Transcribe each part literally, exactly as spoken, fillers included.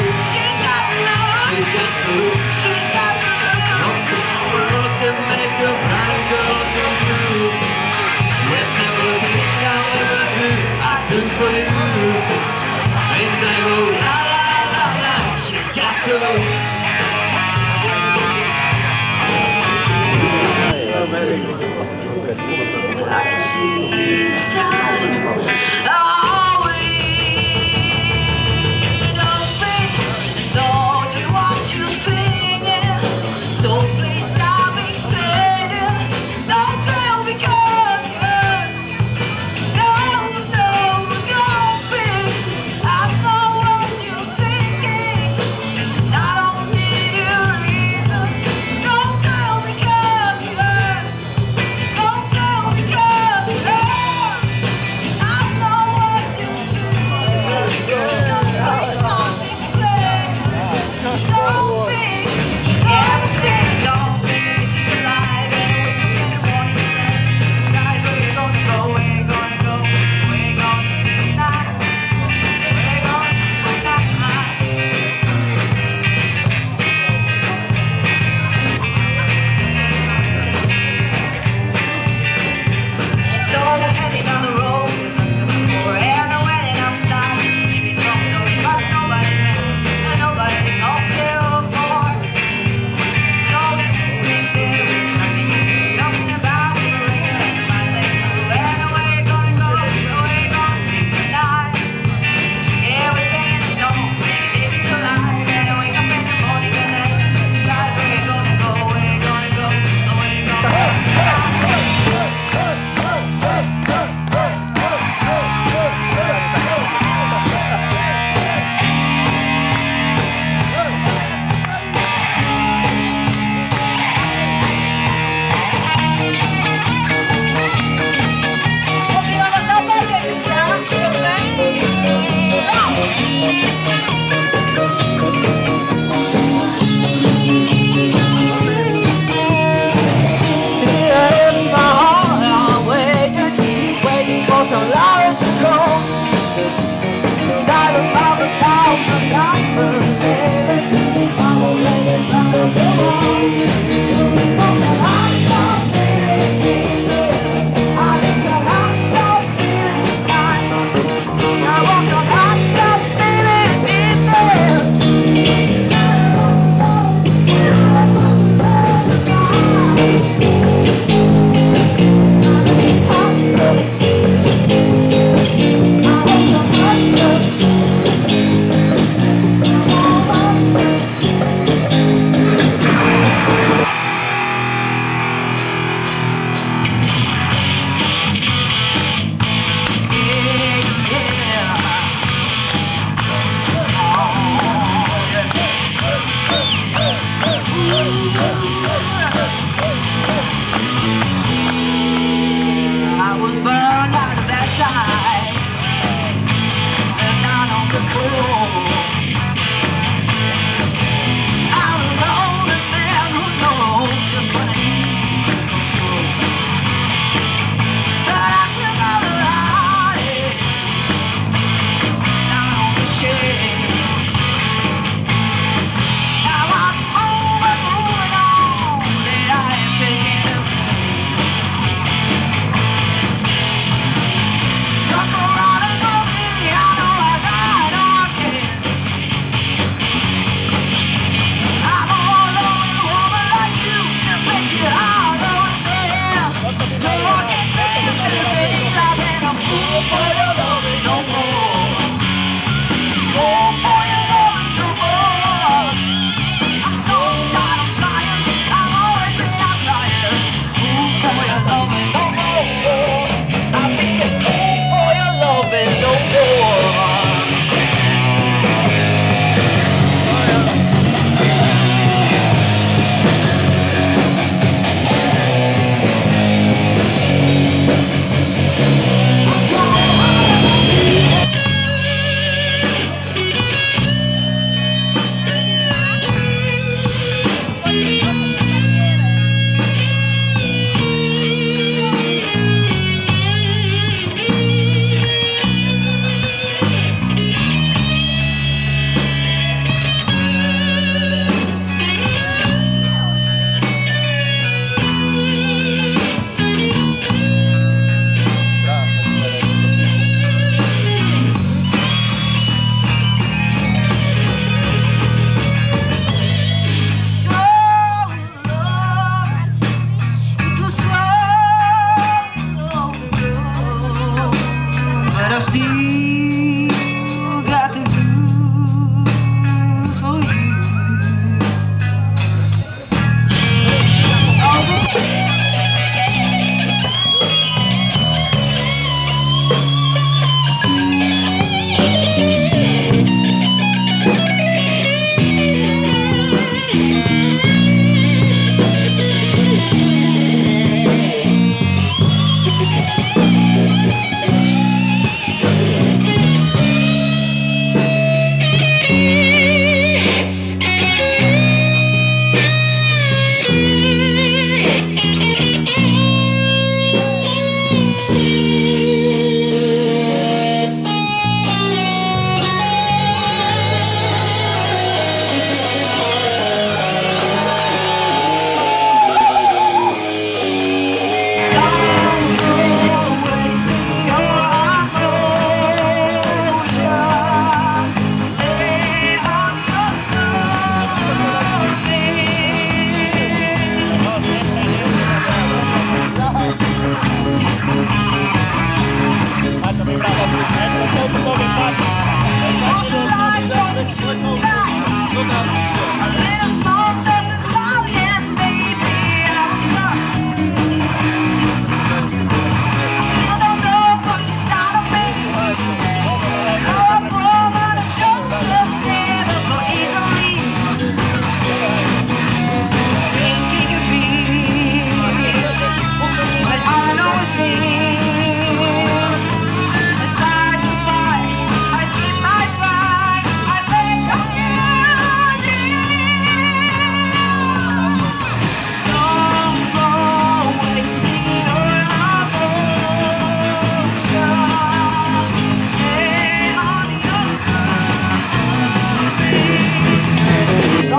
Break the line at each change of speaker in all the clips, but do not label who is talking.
She's got love. She's got love. She's got love. Nothing in the world can make a brown girl come through. With everything I'll ever do, I do for you. And I go la la la la. She's got love. Like she's done. Oh, we don't speak, don't just watch you singing. So please stop explaining. Don't tell me 'cause no, no, don't speak. I know what you're thinking. I don't need your reasons. Don't tell me 'cause don't tell me 'cause it hurts. I know what you're saying. So please stop explaining. Don't speak, don't speak. Don't think that this is a lie. Then I wake up in the morning and I exercise. Where you gonna go? Where you gonna go? Where you gonna sleep tonight? Where you gonna sleep tonight? So we're heading down the road, next to the floor, and the wedding outside. Jimmy's home doors, but nobody's there, and nobody's home till four. So we're sitting there with nothing to do, talking about we were ringing at my leg through. And where you gonna go? Where you gonna sleep tonight? Yeah, we're singing a song, thinking this is a lie. And I wake up in the morning and I exercise. Where you gonna go? Where you gonna go? Where you gonna sleep tonight? Some lions to go. Not a problem, not a problem, baby. I'm a lady, I'm a baby. I'm a hot dog, baby. I think a hot dog, baby, tonight. I want some hot dog, baby, in there.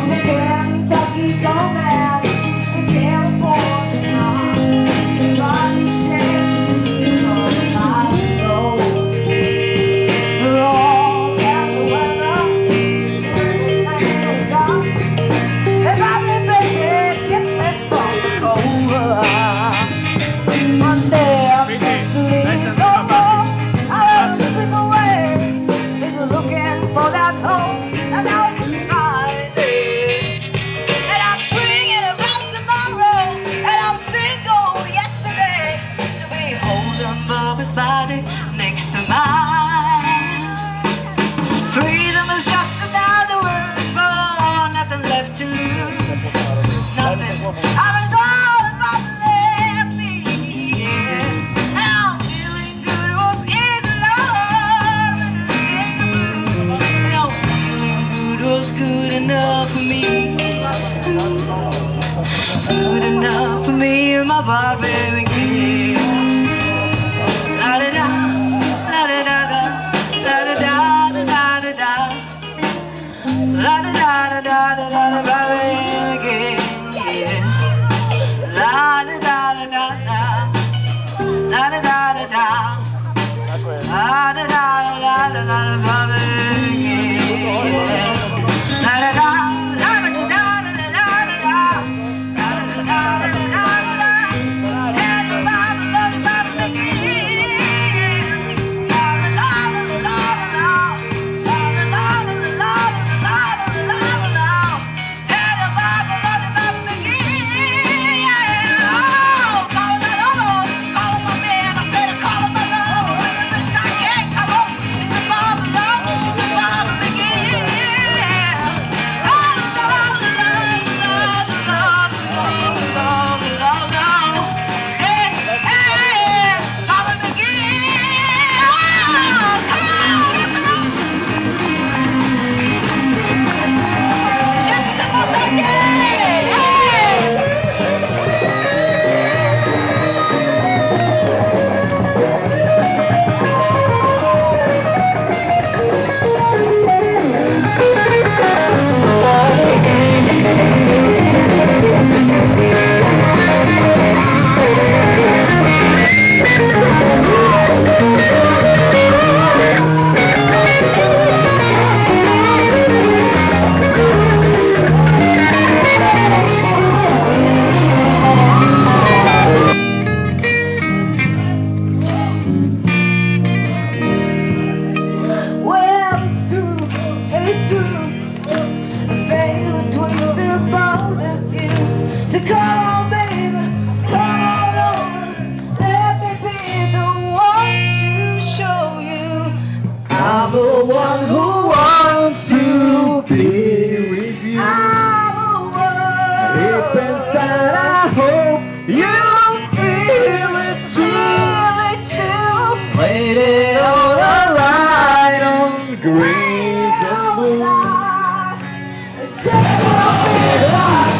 from the Kentucky Romance, the California sun, Ronnie shakes his on my soul. For all that the weather, and gone, and I've been baby, get me from the cold. One day I'm sleeping no more, I let him slip away. He's looking for that home that I body next to mine. Freedom is just another word for nothing left to lose. Nothing. I was all about left me, yeah. And I'm feeling good. It was easy love and to sing the blues. And I'm feeling good was good enough for me. Good enough for me and my barbarian kid. La da da, la da da da, la da da da da da da, la da da da da da da da again, yeah. La da da da da da, la da da da da, la da da da da da da again, la da da. So come on, baby, come on over. Let me be the one to show you I'm the one who wants to be with you. I'm the one. Deep inside, I hope you feel it too. Feel it too. Waiting on the line on the green moon. Just a bit of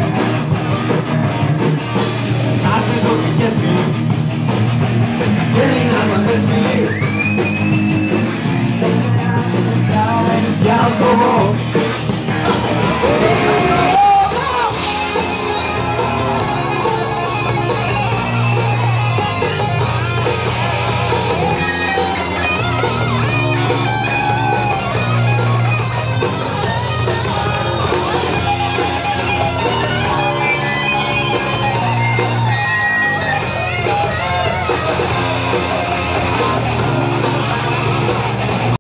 I